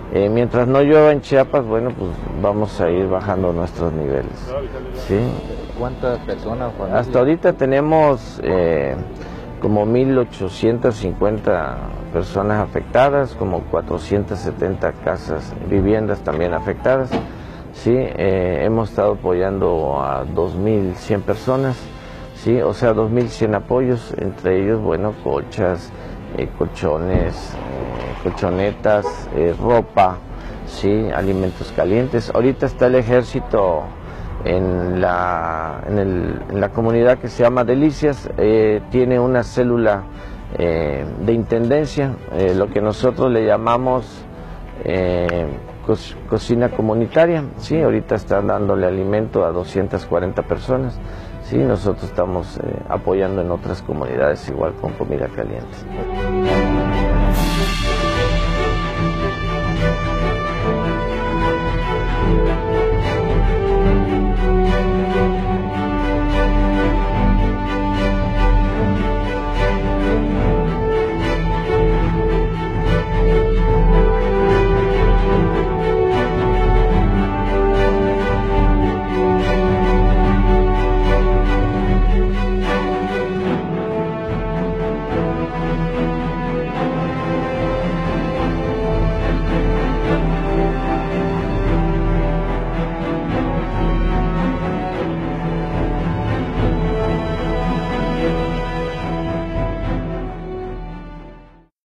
Mientras no llueva en Chiapas, bueno, pues vamos a ir bajando nuestros niveles. ¿Sí? ¿Cuántas personas? Hasta ahorita tenemos como 1.850 personas afectadas, como 470 casas, viviendas también afectadas. Sí, hemos estado apoyando a 2.100 personas, sí, o sea, 2.100 apoyos, entre ellos, bueno, colchas, colchones, colchonetas, ropa, sí, alimentos calientes. Ahorita está el ejército en la comunidad que se llama Delicias, tiene una célula de intendencia, lo que nosotros le llamamos cocina comunitaria. Sí, ahorita están dándole alimento a 240 personas. Sí, nosotros estamos apoyando en otras comunidades igual con comida caliente.